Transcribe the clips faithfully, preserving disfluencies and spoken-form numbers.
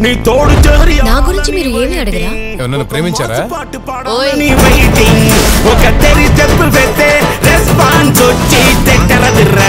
నీ తోడు జోరి నా గురించి మీరు ఏమీ అడగరా? ఎవరన్నా ప్రేమించారా? ఒక తెరి చెప్పు పెట్టే రెస్పాన్స్ వచ్చి తెట్టరదిర్రా.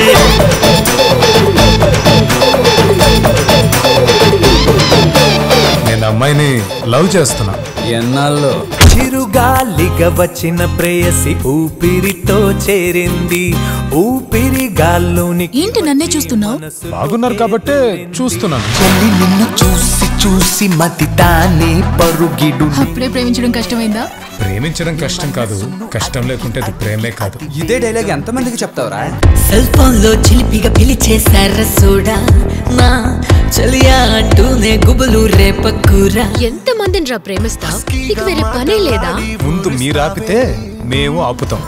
నేను అమ్మాయిని లవ్ చేస్తున్నా. ఎన్నాళ్ళు చిరుగాలిగా వచ్చిన ప్రేయసి ఊపిరితో చేరింది. ఊపిరి గాల్లోని ఏంటి నన్నే చూస్తున్నావు? బాగున్నారు కాబట్టే చూస్తున్నాను. చెల్లి నిన్ను చూసి చూసి మతి తానే పరుగిడు. అప్పుడే ప్రేమించడం కష్టమైందా? ప్రేమించడం కష్టం కాదు, కష్టం లేకుంటే అది ప్రేమే కాదు. ఇదే డైలాగ్ ఎంతమందికి చెప్తావురా? సెల్ ఫోన్ లో చిలిపిగా పిలిచేశారా సోడా నా చలియా అంటూనే గుబులు రేపక్కురా. ఎంత మందిని రా ప్రేమిస్తావు? నీకు వేరే పనే లేదా? ముందు మీరు ఆపితే మేము ఆపుతాం.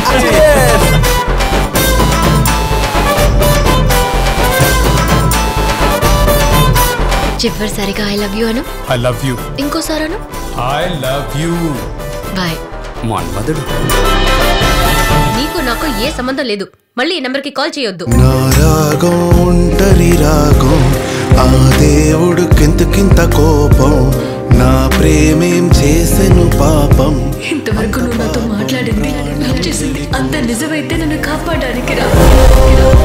చివరిసారిగా ఐ లవ్ యూ అను. I love you. ఇంకోసారి అను. I love you. Bye. Manmadhudu. నీకు నాకు ఏ సంబంధం లేదు. మళ్ళీ ఈ నెంబర్ కి కాల్ చేయొద్దు. నా రాగం ఒంటరి రాగం, ఆ దేవుడికింతకింత కోపం, నా ప్రేమేం చేసెను పాపం. ఇంతవరకు నువ్వు నాతో మాట్లాడింది, లవ్ చేసింది అంత నిజమైతే నన్ను కాపాడడానికి రా.